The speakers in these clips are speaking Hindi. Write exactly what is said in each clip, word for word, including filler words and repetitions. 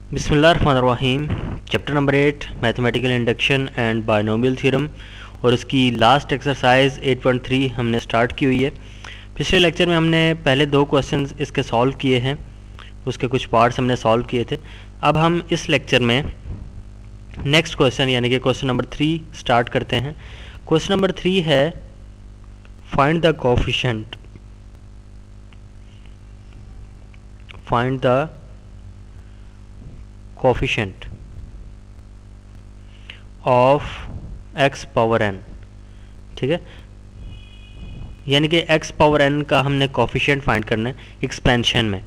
बिस्मिल्लाहिर्रहमानिर्रहीम। Chapter number eight mathematical induction and binomial theorem और उसकी last exercise eight point three हमने स्टार्ट की हुई है। पिछले लेक्चर में हमने पहले दो क्वेश्चंस इसके सॉल्व किए हैं, उसके कुछ पार्ट्स हमने सॉल्व किए थे। अब हम इस लेक्चर में नेक्स्ट क्वेश्चन यानी कि क्वेश्चन नंबर थ्री स्टार्ट करते हैं। क्वेश्चन नंबर थ्री है find the coefficient find the coefficient of x power n। ठीक है, यानी कि x पावर n का हमने कोएफिशिएंट फाइंड करना है एक्सपेंशन में।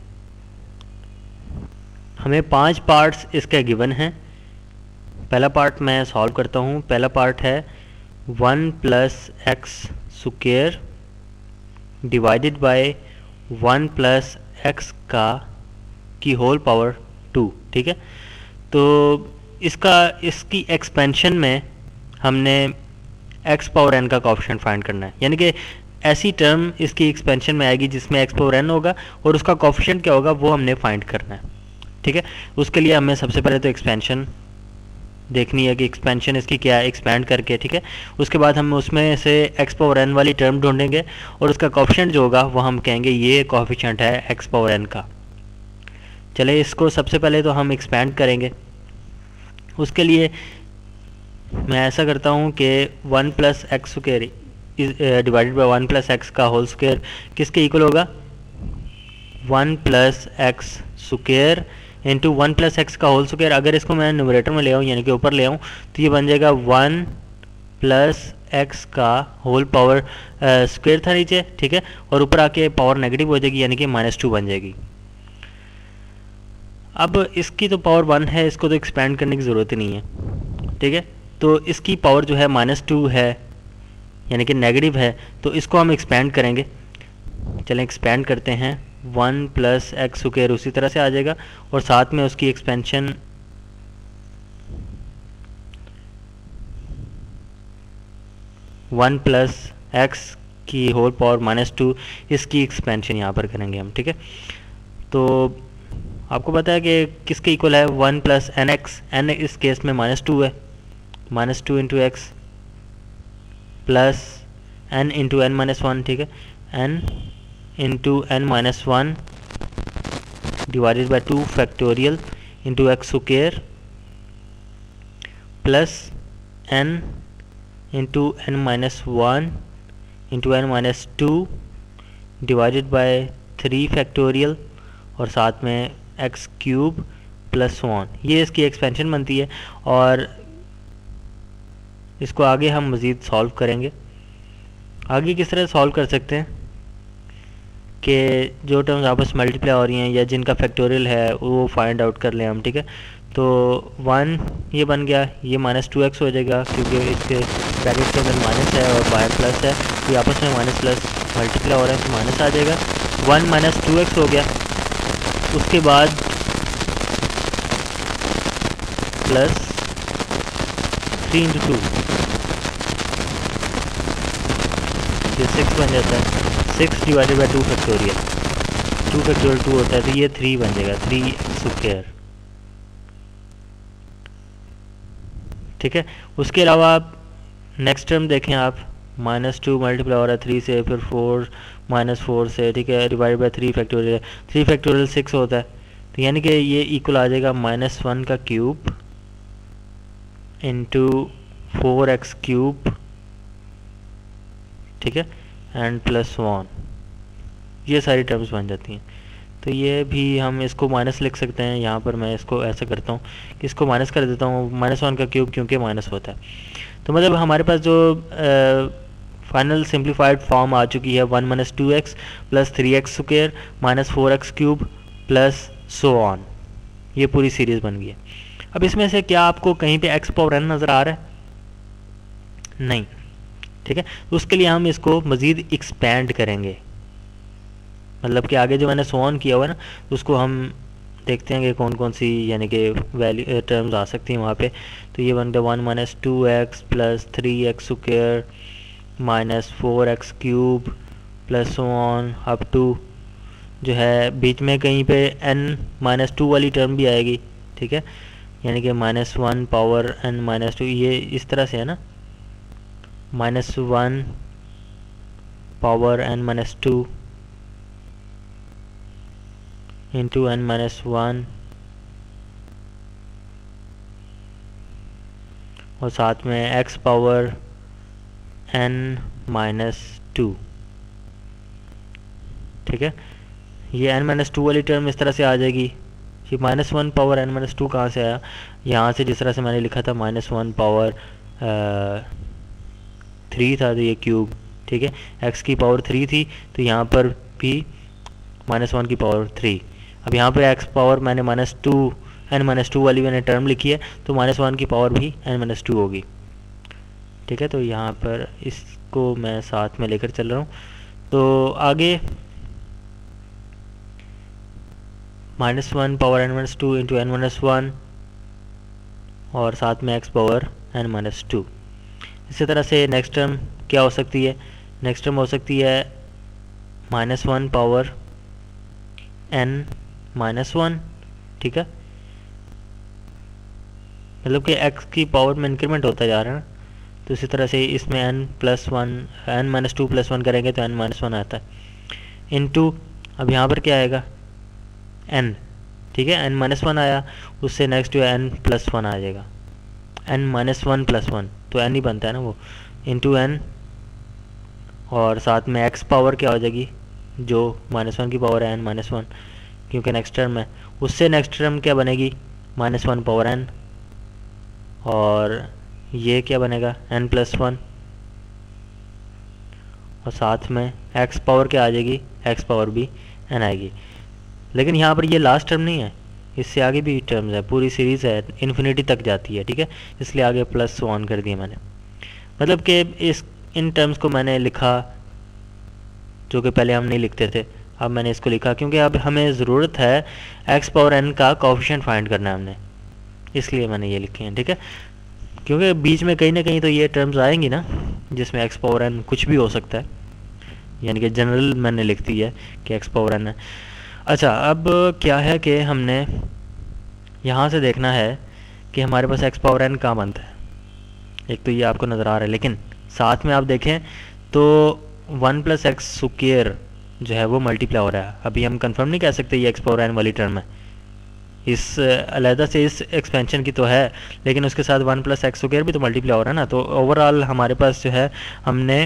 हमें पांच पार्ट्स इसके गिवन हैं। पहला पार्ट मैं सॉल्व करता हूँ। पहला पार्ट है one plus x square divided by one plus x का की होल पावर टू। ठीक है, तो इसका इसकी एक्सपेंशन में हमने x पावर n का कोएफिशिएंट फाइंड करना है, यानी कि ऐसी टर्म इसकी एक्सपेंशन में आएगी जिसमें x पावर n होगा और उसका कोएफिशिएंट क्या होगा वो हमने फाइंड करना है। ठीक है, उसके लिए हमें सबसे पहले तो एक्सपेंशन देखनी है कि एक्सपेंशन इसकी क्या है, एक्सपैंड करके। ठीक है, उसके बाद हम उसमें से x पावर n वाली टर्म ढूंढेंगे और उसका कोएफिशिएंट जो होगा वो हम कहेंगे ये कोएफिशिएंट है x पावर n का। चले इसको सबसे पहले तो हम एक्सपैंड करेंगे। उसके लिए मैं ऐसा करता हूँ कि one plus x square divided by one plus x का होल स्क्वायर किसके इक्वल होगा, one plus x square into one plus x का होल स्क्वायर। अगर इसको मैं न्यूमरेटर में ले आऊँ यानी कि ऊपर ले आऊँ तो ये बन जाएगा वन प्लस एक्स का होल पावर स्क्वायर था नीचे। ठीक है, और ऊपर आके पावर नेगेटिव हो जाएगी यानी कि माइनस टू बन जाएगी। अब इसकी तो पावर वन है, इसको तो एक्सपेंड करने की ज़रूरत ही नहीं है। ठीक है, तो इसकी पावर जो है माइनस टू है यानी कि नेगेटिव है, तो इसको हम एक्सपेंड करेंगे। चलें एक्सपेंड करते हैं। वन प्लस एक्स स्क्वायर उसी तरह से आ जाएगा और साथ में उसकी एक्सपेंशन वन प्लस एक्स की होल पावर माइनस टू, इसकी एक्सपेंशन यहाँ पर करेंगे हम। ठीक है, तो आपको पता है कि किसके इक्वल है, one plus n x. N इस केस में माइनस टू है, minus two into x plus n into n minus one. ठीक है, n into n minus one divided by two factorial into x square plus n into n minus one into n minus two divided by three factorial और साथ में एक्स क्यूब प्लस वन। ये इसकी एक्सपेंशन बनती है और इसको आगे हम मज़ीद सॉल्व करेंगे। आगे किस तरह सॉल्व कर सकते हैं कि जो टर्म्स आपस में मल्टीप्लाई हो रही हैं या जिनका फैक्टोरियल है वो फाइंड आउट कर लें हम। ठीक है, तो वन ये बन गया, ये माइनस टू एक्स हो जाएगा क्योंकि इसके ब्रैकेट के अंदर माइनस है और बाहर प्लस है, ये आपस में माइनस प्लस मल्टीप्लाई हो रहा है तो माइनस आ जाएगा। वन माइनस टू एक्स हो गया। उसके बाद प्लस थ्री इंटू टू, ये सिक्स बन जाता है। Six divided by two factorial, two factorial two होता है तो ये थ्री बन जाएगा, थ्री स्क्वायर। ठीक है, उसके अलावा आप नेक्स्ट टर्म देखें, आप माइनस टू मल्टीप्लाई हो रहा है थ्री से, फिर फोर माइनस फोर से। ठीक है, divide by three factorial, three factorial six होता है तो यानी कि ये इक्वल आ जाएगा माइनस वन का cube into four x cube. ठीक है, एंड प्लस वन, ये सारी टर्म्स बन जाती हैं। तो ये भी हम इसको माइनस लिख सकते हैं। यहाँ पर मैं इसको ऐसा करता हूँ कि इसको माइनस कर देता हूँ, माइनस वन का क्यूब क्योंकि माइनस होता है। तो मतलब हमारे पास जो फाइनल सिंप्लीफाइड फॉर्म आ चुकी है one minus two x plus three x square minus four x cube plus so on, ये पूरी सीरीज बन गई है। अब इसमें से क्या आपको कहीं पे x पावर n नज़र आ रहा है? नहीं। ठीक है, तो उसके लिए हम इसको मज़ीद एक्सपैंड करेंगे, मतलब कि आगे जो मैंने सो ऑन किया हुआ है ना तो उसको हम देखते हैं कि कौन कौन सी यानी कि वैल्यू टर्म्स आ सकती हैं वहाँ पे। तो ये बनता है one minus two x plus three x square minus four x cube plus one up to जो है बीच में कहीं पे n माइनस टू वाली टर्म भी आएगी। ठीक है, यानी कि minus one power n minus two, ये इस तरह से है ना, minus one power n minus two into n minus one और साथ में x power n minus two, ठीक है। ये एन माइनस टू वाली टर्म इस तरह से आ जाएगी। ये minus one power n minus two कहाँ से आया, यहाँ से जिस तरह से मैंने लिखा था माइनस वन पावर थ्री था तो ये क्यूब, ठीक है, एक्स की पावर थ्री थी तो यहाँ पर भी माइनस वन की पावर थ्री। अब यहाँ पे एक्स पावर मैंने minus two n minus two वाली मैंने टर्म लिखी है तो माइनस वन की पावर भी एन माइनस टू होगी, ठीक है। तो यहाँ पर इसको मैं साथ में लेकर चल रहा हूँ। तो आगे minus one power n minus two into n minus one और साथ में x power n minus two. इसी तरह से नेक्स्ट टर्म क्या हो सकती है, नेक्स्ट टर्म हो सकती है minus one power n minus one, ठीक है, मतलब कि x की पावर में इंक्रीमेंट होता जा रहा है ना। तो इसी तरह से इसमें n plus one n minus two plus one करेंगे तो n माइनस वन आता है इनटू, अब यहाँ पर क्या आएगा n, ठीक है, n माइनस वन आया, उससे नेक्स्ट जो है n प्लस वन आ जाएगा, n minus one plus one तो n ही बनता है ना वो, इंटू n और साथ में x पावर क्या हो जाएगी, जो माइनस वन की पावर है n माइनस वन क्योंकि नेक्स्ट टर्म है, उससे नेक्स्ट टर्म क्या बनेगी माइनस वन पावर n और ये क्या बनेगा n प्लस वन और साथ में x पावर क्या आ जाएगी, x पावर भी n आएगी। लेकिन यहाँ पर ये लास्ट टर्म नहीं है, इससे आगे भी टर्म्स है, पूरी सीरीज़ है, इन्फिनिटी तक जाती है, ठीक है, इसलिए आगे प्लस वन कर दिया मैंने। मतलब कि इस इन टर्म्स को मैंने लिखा जो कि पहले हम नहीं लिखते थे, अब मैंने इसको लिखा क्योंकि अब हमें ज़रूरत है एक्स पावर एन का कोएफिशिएंट फाइंड करना है हमने, इसलिए मैंने ये लिखे हैं, ठीक है। क्योंकि बीच में कहीं ना कहीं तो ये टर्म्स आएंगी ना जिसमें एक्स पावर एन कुछ भी हो सकता है, यानी कि जनरल मैंने लिख दी है कि एक्स पावर एन है। अच्छा, अब क्या है कि हमने यहाँ से देखना है कि हमारे पास एक्स पावर एन कहाँ बनता है। एक तो ये आपको नज़र आ रहा है, लेकिन साथ में आप देखें तो वन प्लस एक्स स्क्वायर जो है वो मल्टीप्लाई हो रहा है। अभी हम कंफर्म नहीं कह सकते ये एक्स पावर एन वाली टर्म है, इस अलहदा से इस एक्सपेंशन की तो है, लेकिन उसके साथ वन प्लस एक्स स्क्वायर भी तो मल्टीप्लाई हो रहा है ना। तो ओवरऑल हमारे पास जो है हमने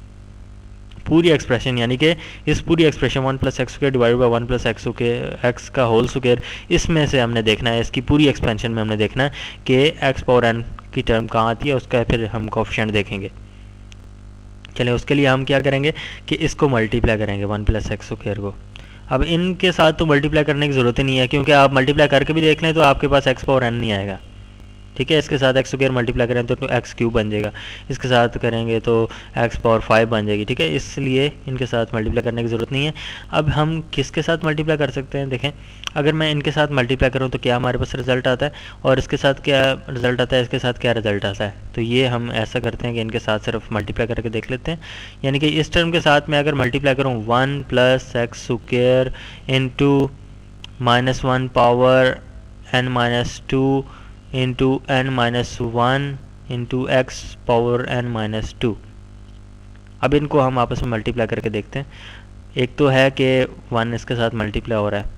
पूरी एक्सप्रेशन, यानी कि इस पूरी expression one plus x square divide by one plus x square x का होल स्क्वायर, इसमें से हमने देखना है, इसकी पूरी एक्सपेंशन में हमने देखना है कि एक्स पावर एन की टर्म कहाँ आती है, उसका फिर हम कोएफिशिएंट देखेंगे। चलिए, उसके लिए हम क्या करेंगे कि इसको मल्टीप्लाई करेंगे वन प्लस एक्स स्क्वायर को। अब इनके साथ तो मल्टीप्लाई करने की ज़रूरत ही नहीं है, क्योंकि आप मल्टीप्लाई करके भी देख लें तो आपके पास एक्स पावर एन नहीं आएगा, ठीक है। इसके साथ एक्स स्क्वायर मल्टीप्लाई करें तो एक्स क्यूब बन जाएगा, इसके साथ करेंगे तो एक्स पावर फाइव बन जाएगी, ठीक है। इसलिए इनके साथ मल्टीप्लाई करने की ज़रूरत नहीं है। अब हम किसके साथ मल्टीप्लाई कर सकते हैं, देखें, अगर मैं इनके साथ मल्टीप्लाई करूँ तो क्या हमारे पास रिजल्ट आता है, और इसके साथ क्या रिजल्ट आता है, इसके साथ क्या रिजल्ट आता है। तो ये हम ऐसा करते हैं कि इनके साथ सिर्फ मल्टीप्लाई करके देख लेते हैं। यानी कि इस टर्म के साथ मैं अगर मल्टीप्लाई करूँ one plus x square into minus one power n minus two into n minus one into x power n minus two. अब इनको हम आपस में मल्टीप्लाई करके देखते हैं। एक तो है कि वन इसके साथ मल्टीप्लाई हो रहा है,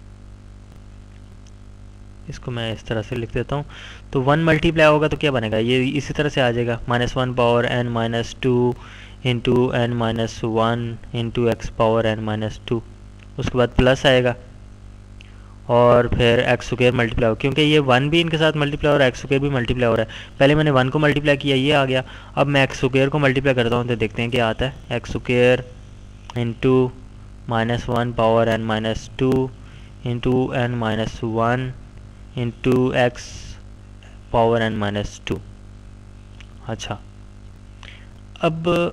इसको मैं इस तरह से लिख देता हूँ। तो वन मल्टीप्लाई होगा तो क्या बनेगा, ये इसी तरह से आ जाएगा minus one power n minus two into n minus one into x power n minus two. उसके बाद प्लस आएगा और फिर एक्स स्क्वायर मल्टीप्लाई हो, क्योंकि ये वन भी इनके साथ मल्टीप्लाई हो रहा है, एक्स स्क्वायर भी मल्टीप्लाई हो रहा है। पहले मैंने वन को मल्टीप्लाई किया, ये आ गया। अब मैं एक्स स्क्वायर को मल्टीप्लाई करता हूँ तो देखते हैं क्या आता है, x square into minus one power n minus two into n minus one into x power n minus two. अच्छा, अब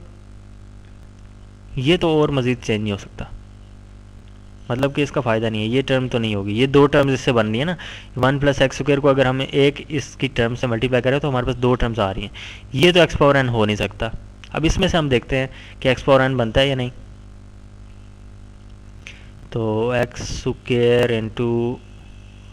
ये तो और मज़ीद चेंज नहीं हो सकता, मतलब कि इसका फ़ायदा नहीं है, ये टर्म तो नहीं होगी, ये दो टर्म्स इससे बन रही है ना। वन प्लस एक्स स्क्वायर को अगर हम एक इसकी टर्म से मल्टीप्लाई करें तो हमारे पास दो टर्म्स आ रही हैं, ये तो एक्स पावर एन हो नहीं सकता। अब इसमें से हम देखते हैं कि एक्स पावर एन बनता है या नहीं। तो x square into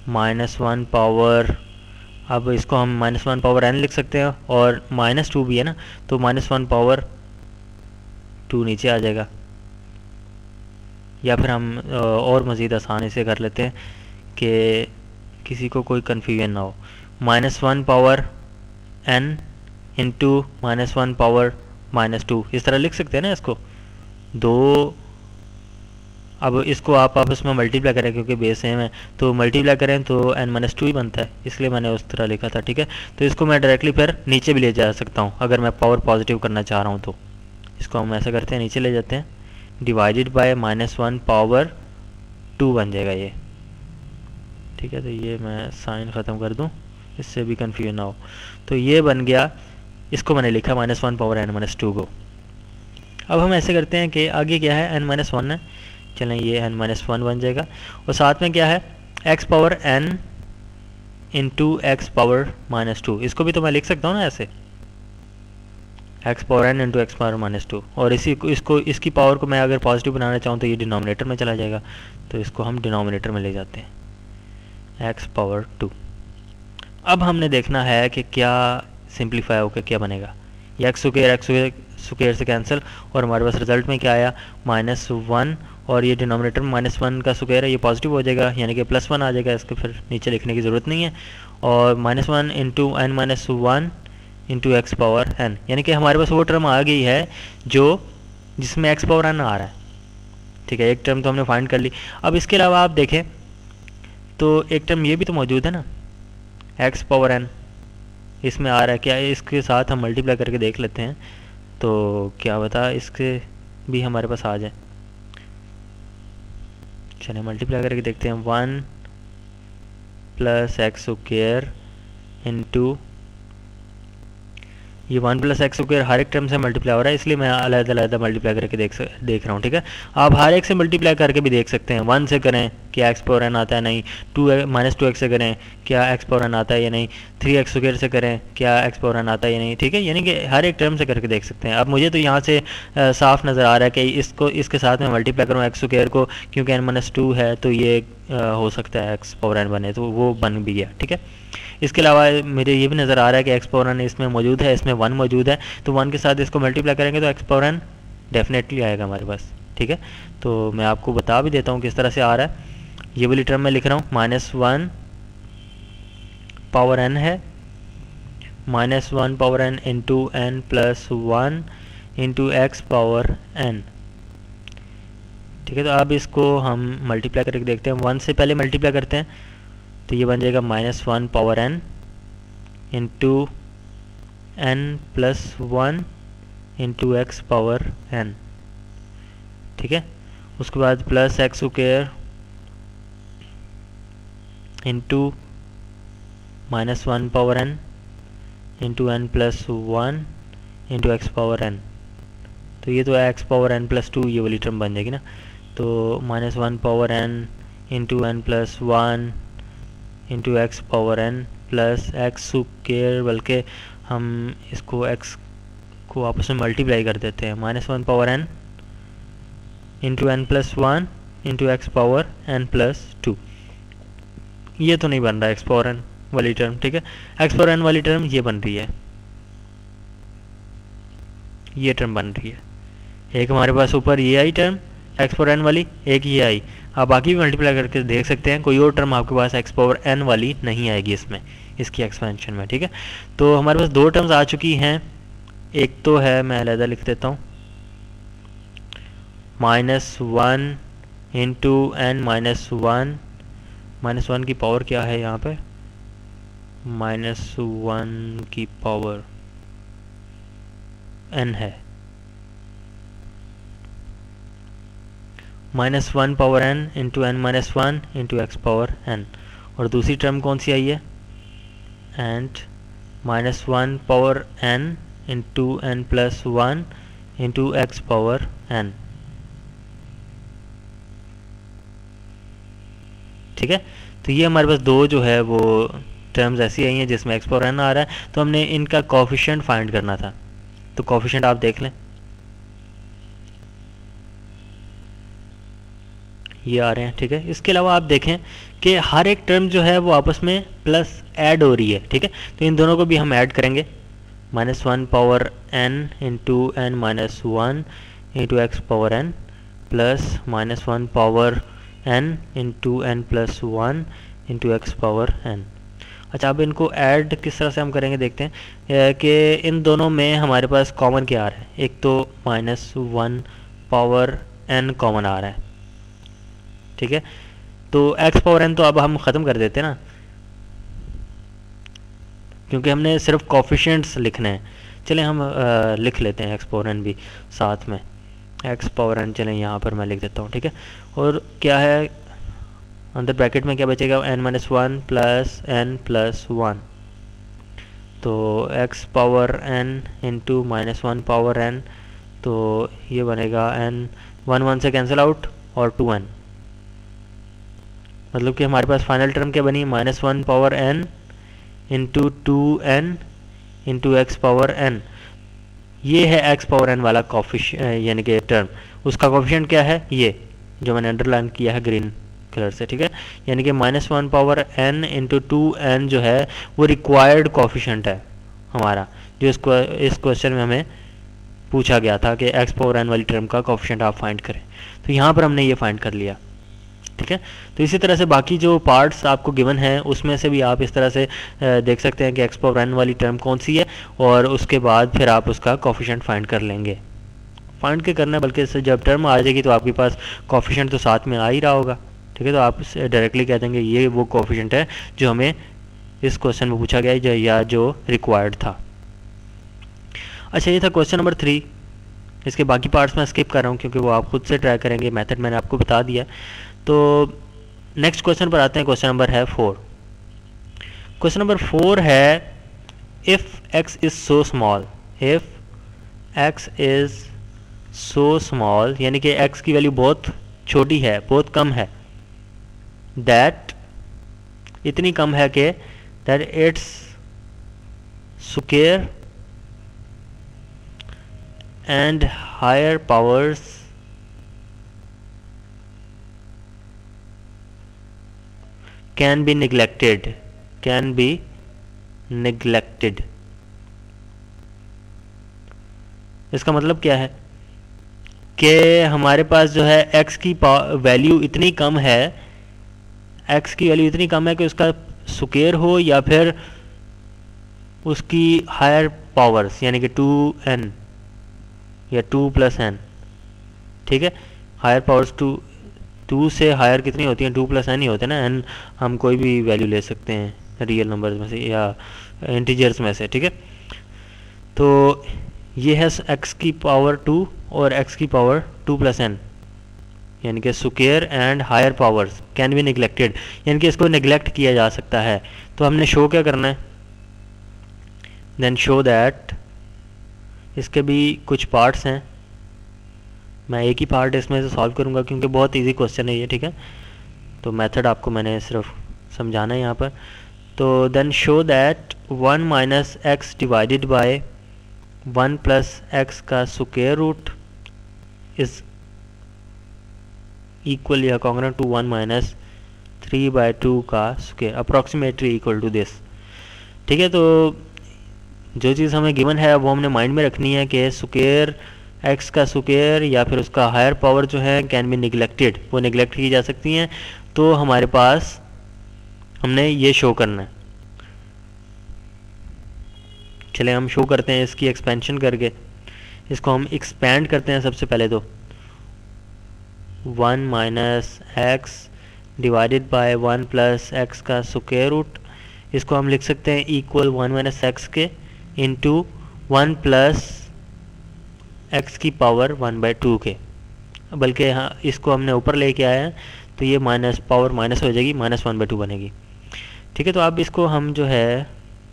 minus one power, अब इसको हम माइनस वन पावर एन लिख सकते हैं, और माइनस टू भी है ना, तो माइनस वन पावर टू नीचे आ जाएगा। या फिर हम और मज़ीद आसानी से कर लेते हैं कि किसी को कोई कन्फ्यूजन ना हो। Minus one power n into minus one power minus two, इस तरह लिख सकते हैं ना इसको दो। अब इसको आप आपस में मल्टीप्लाई करें क्योंकि बेस सेम है, तो मल्टीप्लाई करें तो एन माइनस टू ही बनता है, इसलिए मैंने उस तरह लिखा था। ठीक है, तो इसको मैं डायरेक्टली फिर नीचे भी ले जा सकता हूँ अगर मैं पावर पॉजिटिव करना चाह रहा हूँ। तो इसको हम ऐसा करते हैं, नीचे ले जाते हैं, divided by minus one power two बन जाएगा ये। ठीक है, तो ये मैं साइन ख़त्म कर दूँ, इससे भी कन्फ्यूजन ना हो। तो ये बन गया, इसको मैंने लिखा minus one power n minus two को। अब हम ऐसे करते हैं कि आगे क्या है, एन माइनस वन है, चलें ये एन माइनस वन बन जाएगा, और साथ में क्या है x power n into x power minus two, इसको भी तो मैं लिख सकता हूँ ना ऐसे, x power n into x power minus two, और इसी को इसको इसकी पावर को मैं अगर पॉजिटिव बनाना चाहूँ तो ये डिनोमिनेटर में चला जाएगा, तो इसको हम डिनोमिनेटर में ले जाते हैं, एक्स पावर टू। अब हमने देखना है कि क्या सिंप्लीफाई होकर क्या बनेगा, ये एक्स स्क्वायर एक्स स्क्वायर से कैंसिल, और हमारे पास रिजल्ट में क्या आया माइनस वन, और ये डिनोमिनेटर माइनस वन का स्क्वायर है, ये पॉजिटिव हो जाएगा यानी कि प्लस वन आ जाएगा, इसको फिर नीचे लिखने की ज़रूरत नहीं है। और minus one into n minus one into x power n, यानी कि हमारे पास वो टर्म आ गई है जो जिसमें एक्स पावर एन आ रहा है। ठीक है, एक टर्म तो हमने फाइंड कर ली। अब इसके अलावा आप देखें तो एक टर्म ये भी तो मौजूद है ना, एक्स पावर एन इसमें आ रहा है, क्या इसके साथ हम मल्टीप्लाई करके देख लेते हैं, तो क्या बता इसके भी हमारे पास आ जाए। चलिए मल्टीप्लाई करके देखते हैं, one plus x square into ये वन प्लस एक्स स्क्वायर हर एक टर्म से मल्टीप्लाई हो रहा है, इसलिए मैं अलग अलग मल्टीप्लाई करके देख देख रहा हूँ। ठीक है, आप हर एक से मल्टीप्लाई करके भी देख सकते हैं, वन से करें क्या एक्स पावर एन आता है, नहीं, टू माइनस टू एक्स से करें क्या एक्स पावर एन आता है या नहीं, थ्री एक्स स्क्वायर से करें क्या एक्स पावर एन आता है या नहीं। ठीक है, यानी कि हर एक टर्म से करके देख सकते हैं। अब मुझे तो यहाँ से आ, साफ नज़र आ रहा है कि इसको इसके साथ में मल्टीप्लाई करूँ एक्स स्क्वायर को, क्योंकि एन माइनस टू है तो ये आ, हो सकता है एक्स पावर एन बने, तो वो बन भी गया। ठीक है, इसके अलावा मुझे ये भी नज़र आ रहा है कि एक्स पावर एन इसमें मौजूद है, इसमें वन मौजूद है, तो वन के साथ इसको मल्टीप्लाई करेंगे तो एक्स पावर एन डेफिनेटली आएगा हमारे पास। ठीक है, तो मैं आपको बता भी देता हूँ किस तरह से आ रहा है। ये वाली टर्म मैं लिख रहा हूँ, माइनस वन पावर एन है, minus one power n into n plus one into x power n. ठीक है, तो अब इसको हम मल्टीप्लाई करके देखते हैं, वन से पहले मल्टीप्लाई करते हैं तो ये बन जाएगा minus one power n into n plus one into x power n. ठीक है, उसके बाद plus x square into minus one power n into n plus one into x power n, तो ये तो x power n plus two ये वाली टर्म बन जाएगी ना, तो minus one power n into n plus one into x power n plus x square, बल्कि हम इसको एक्स को आपस में मल्टीप्लाई कर देते हैं, minus one power n into n plus one into x power n plus two. ये तो नहीं बन रहा एक्स पावर एन वाली टर्म। ठीक है, एक्स पावर एन वाली टर्म ये बन रही है, ये टर्म बन रही है, एक हमारे पास ऊपर ये आई टर्म एक्स पावर एन वाली, एक ये आई। आप बाकी भी मल्टीप्लाई करके देख सकते हैं, कोई और टर्म आपके पास एक्स पावर एन वाली नहीं आएगी इसमें, इसकी एक्सपेंशन में। ठीक है, तो हमारे पास दो टर्म्स आ चुकी हैं, एक तो है मैं अलग लिख देता हूँ, minus one into n minus one, minus one की पावर क्या है यहाँ पे, माइनस वन की पावर एन है, minus one power n into n minus one into x power n. और दूसरी टर्म कौन सी आई है, and minus one power n into n plus one into x power n. ठीक है, तो ये हमारे पास दो जो है वो टर्म्स ऐसी आई हैं जिसमें एक्स पावर एन आ रहा है, तो हमने इनका कोफिशिएंट फाइंड करना था। तो कोफिशिएंट आप देख लें, ये आ रहे हैं, ठीक है। इसके अलावा आप देखें कि हर एक टर्म जो है वो आपस में प्लस ऐड हो रही है, ठीक है। तो इन दोनों को भी हम ऐड करेंगे, minus one power n into n minus one into x power n plus minus one power n into n plus one into x power n. अच्छा, अब इनको ऐड किस तरह से हम करेंगे देखते हैं कि इन दोनों में हमारे पास कॉमन क्या आ रहा है। एक तो minus one power n common आ रहा है, ठीक है। तो एक्स पावर एन तो अब हम ख़त्म कर देते हैं ना, क्योंकि हमने सिर्फ कॉफिशिएंट्स लिखने हैं। चलें हम आ, लिख लेते हैं एक्स पावर एन भी साथ में, एक्स पावर एन चलें यहाँ पर मैं लिख देता हूँ, ठीक है। और क्या है अंदर ब्रैकेट में क्या बचेगा, n minus one plus n plus one, तो x power n into minus one power n, तो ये बनेगा एन, वन वन से कैंसिल आउट और टू एन, मतलब कि हमारे पास फाइनल टर्म क्या बनी, minus one power n into two n into x power n. ये है एक्स पावर एन वाला कॉफिशिएंट यानी कि टर्म, उसका कॉफिशिएंट क्या है, ये जो मैंने अंडरलाइन किया है ग्रीन कलर से, ठीक है। यानी कि minus one power n into two n जो है वो रिक्वायर्ड कॉफिशिएंट है हमारा, जो इसको इस क्वेश्चन में हमें पूछा गया था कि एक्स पावर एन वाली टर्म का कॉफिशिएंट आप फाइंड करें। तो यहाँ पर हमने ये फाइंड कर लिया, ठीक है। तो इसी तरह से बाकी जो पार्ट्स आपको गिवन हैं उसमें से भी आप इस तरह से देख सकते हैं कि एक्स पावर एन वाली टर्म कौन सी है, और उसके बाद फिर आप उसका कॉफिशिएंट फाइंड कर लेंगे। फाइंड के करना है, बल्कि जब टर्म आ जाएगी तो आपके पास कॉफिशिएंट तो साथ में आ ही रहा होगा, ठीक है। तो आप डायरेक्टली कह देंगे ये वो कोएफिशिएंट है जो हमें इस क्वेश्चन में पूछा गया है या जो रिक्वायर्ड था। अच्छा, ये था क्वेश्चन नंबर थ्री। इसके बाकी पार्ट्स मैं स्किप कर रहा हूँ क्योंकि वो आप खुद से ट्राई करेंगे, मेथड मैंने आपको बता दिया। तो नेक्स्ट क्वेश्चन पर आते हैं, क्वेश्चन नंबर है फोर। क्वेश्चन नंबर फोर है if x is so small, if x is so small यानी कि एक्स की वैल्यू बहुत छोटी है, बहुत कम है, दैट इतनी कम है कि that its square and higher powers can be neglected, can be neglected. इसका मतलब क्या है कि हमारे पास जो है x की वैल्यू इतनी कम है, x की वैल्यू इतनी कम है कि उसका स्क्वायर हो या फिर उसकी हायर पावर्स यानी कि टू एन या टू प्लस एन, ठीक है। हायर पावर्स टू टू से हायर कितनी होती हैं, टू प्लस एन ही होते हैं ना। एन हम कोई भी वैल्यू ले सकते हैं रियल नंबर्स में से या इंटीजर्स में से, ठीक है। तो ये है x की पावर टू और x की पावर टू प्लस एन यानी कि square and higher powers can be neglected, यानी कि इसको निगलेक्ट किया जा सकता है। तो हमने शो क्या करना है, देन शो दैट, इसके भी कुछ पार्ट्स हैं, मैं एक ही पार्ट इसमें से सॉल्व करूंगा क्योंकि बहुत इजी क्वेश्चन है ये, ठीक है। तो मेथड आपको मैंने सिर्फ समझाना है यहाँ पर। तो then show that one minus x divided by one plus x का स्क्वायर रूट इज इक्वल या congruent to one minus three by two का square approximately equal to this, ठीक है। तो जो चीज़ हमें गिवन है वो हमने माइंड में रखनी है कि स्क्वायर एक्स का स्क्वायर या फिर उसका हायर पावर जो है कैन बी निगलेक्टेड, वो निगलेक्ट की जा सकती हैं। तो हमारे पास हमने ये शो करना है। चले हम शो करते हैं इसकी एक्सपेंशन करके, इसको हम एक्सपेंड करते हैं। सबसे पहले तो one minus x divided by one plus x का स्क्वायर रूट, इसको हम लिख सकते हैं इक्वल वन माइनस एक्स के इंटू वन प्लस एक्स की पावर वन बाई टू के, बल्कि हाँ इसको हमने ऊपर लेके आए हैं तो ये माइनस पावर माइनस हो जाएगी, माइनस वन बाई टू बनेगी, ठीक है। तो अब इसको हम जो है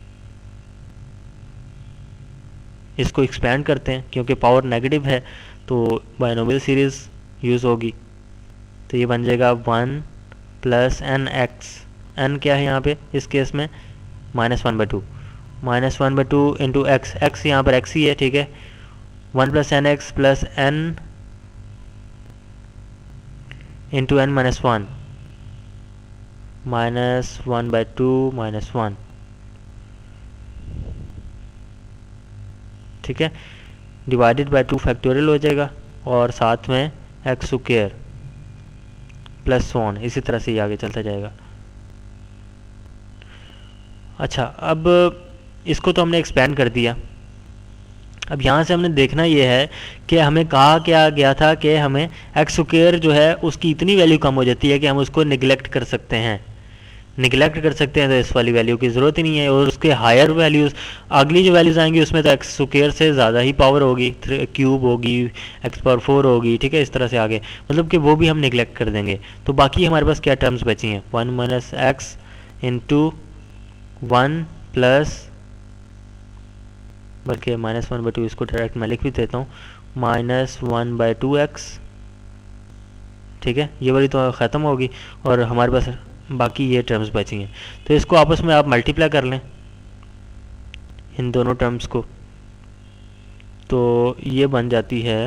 इसको एक्सपेंड करते हैं क्योंकि पावर नेगेटिव है तो बायनोमियल सीरीज यूज़ होगी। तो ये बन जाएगा one plus n x, n क्या है यहाँ पे इस केस में minus one by two, minus one by two into x, x यहाँ पर एक्स ही है, ठीक है। One plus n x plus n into n minus one minus one by two minus one, ठीक है, डिवाइडेड बाई टू फैक्टोरियल हो जाएगा और साथ में एक्स स्क्वायर प्लस वन, इसी तरह से ये आगे चलता जाएगा। अच्छा, अब इसको तो हमने एक्सपेंड कर दिया। अब यहाँ से हमने देखना ये है कि हमें कहा क्या गया था कि हमें एक्स स्क्वायर जो है उसकी इतनी वैल्यू कम हो जाती है कि हम उसको निगलेक्ट कर सकते हैं। निगलेक्ट कर सकते हैं तो इस वाली वैल्यू की ज़रूरत ही नहीं है, और उसके हायर वैल्यूज़ अगली जो वैल्यूज़ आएंगी उसमें तो एक्स स्क्वायर से ज़्यादा ही पावर होगी, क्यूब होगी, एक्स पावर फोर होगी, ठीक है, इस तरह से आगे, मतलब कि वो भी हम निगलेक्ट कर देंगे। तो बाकी हमारे पास क्या टर्म्स बची हैं, one minus x into one plus, बल्कि माइनस वन बाई टू, इसको डायरेक्ट मैं लिख भी देता हूँ, minus one by two x, ठीक है, ये वाली तो ख़त्म होगी और हमारे पास बाकी ये टर्म्स बची हैं। तो इसको आपस में आप मल्टीप्लाई कर लें इन दोनों टर्म्स को, तो ये बन जाती है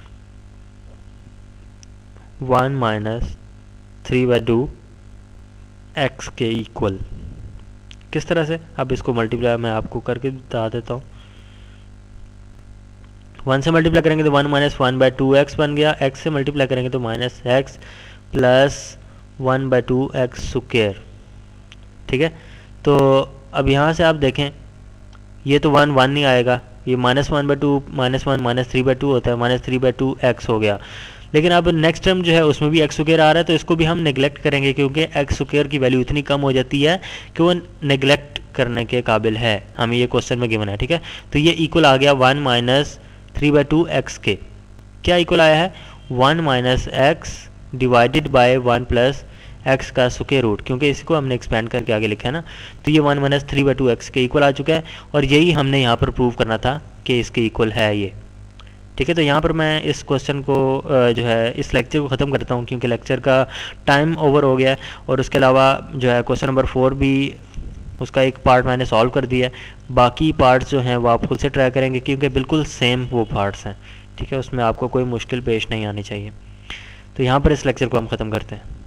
one minus three by two x के इक्वल। किस तरह से, अब इसको मल्टीप्लाई मैं आपको करके बता देता हूँ। वन से मल्टीप्लाई करेंगे तो one minus one by two x बन गया, एक्स से मल्टीप्लाई करेंगे तो minus x plus one by two x square, ठीक है। तो अब यहाँ से आप देखें, ये तो वन वन नहीं आएगा, ये minus one by two minus one minus three by two होता है, minus three by two x हो गया। लेकिन अब नेक्स्ट टर्म जो है उसमें भी एक्स स्क्वायर आ रहा है, तो इसको भी हम नेगलेक्ट करेंगे क्योंकि एक्स स्क्वायर की वैल्यू इतनी कम हो जाती है कि वो नेगलेक्ट करने के काबिल है, हमें ये क्वेश्चन में गिवन है, ठीक है। तो ये इक्वल आ गया one minus three by two x के, क्या इक्वल आया है, one minus x divided by one plus x का स्क्वायर रूट, क्योंकि इसको हमने एक्सपेंड करके आगे लिखा है ना, तो ये one minus three by two x के इक्वल आ चुका है, और यही हमने यहाँ पर प्रूव करना था कि इसके इक्वल है ये, ठीक है। तो यहाँ पर मैं इस क्वेश्चन को जो है इस लेक्चर को ख़त्म करता हूँ क्योंकि लेक्चर का टाइम ओवर हो गया है, और उसके अलावा जो है क्वेश्चन नंबर फोर भी उसका एक पार्ट मैंने सॉल्व कर दिया है, बाकी पार्ट्स जो हैं वो आप खुद से ट्राई करेंगे क्योंकि बिल्कुल सेम वो पार्ट्स हैं, ठीक है, उसमें आपको कोई मुश्किल पेश नहीं आनी चाहिए। तो यहाँ पर इस लेक्चर को हम ख़त्म करते हैं।